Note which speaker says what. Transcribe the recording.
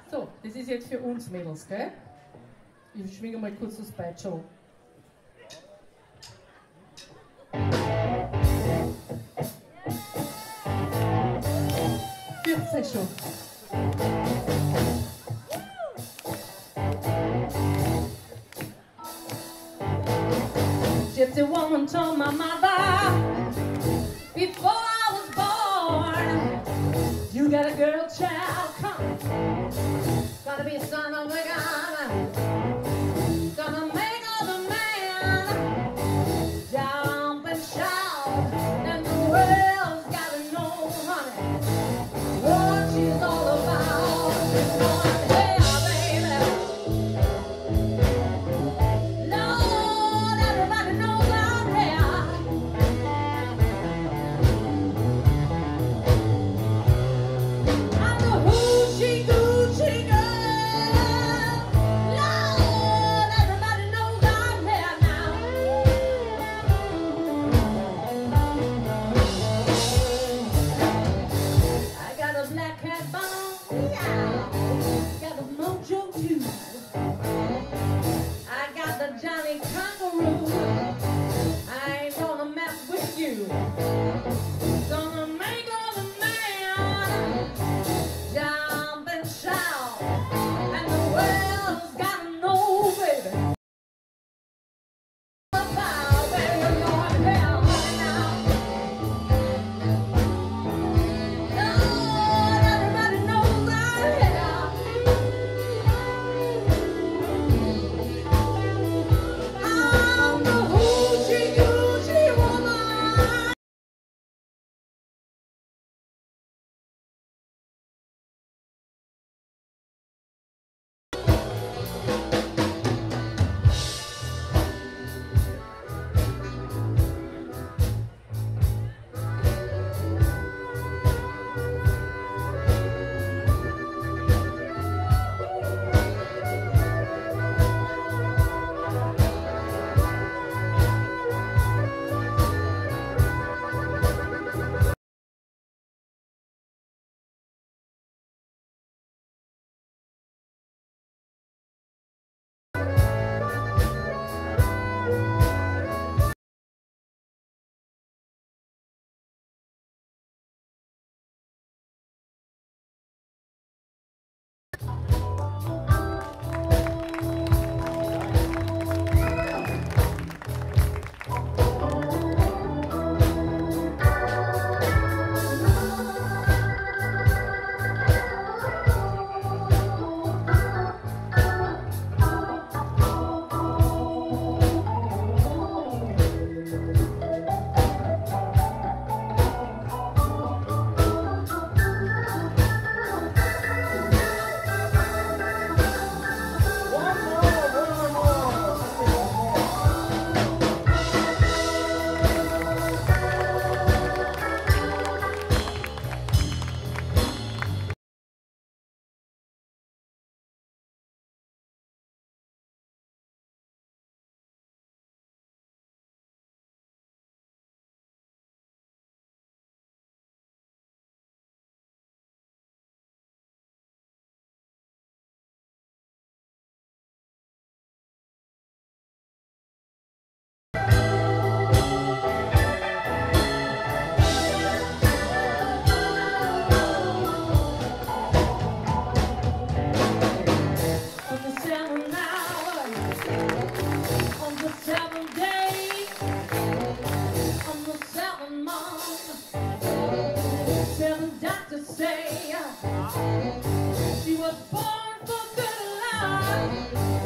Speaker 1: So, das ist jetzt für uns Mädels, gell? Ich schwinge mal kurz das Peitscherl. Schon. Gypsy woman told my mother before I was born, you got a girl child coming, gotta be a son of a gun, gonna make all the man jump and shout, and the world's gotta know, honey, what she's all about. She's going, hey, baby. Lord, everybody knows I'm there. I'm the hoochie coochie girl. Lord, everybody knows I'm there now. I got a black cat bone, got a mojo too. I got the Johnny Kangaroo. I ain't gonna mess with you. Gonna make all the man jump and shout, and the world's gotta know, baby. About, baby, you're going down right now. Lord, everybody knows I'm here. I'm the hoochie coochie woman. On the 7th hour, on the 7th day, on the 7th month, 7 doctors say she was born for good life.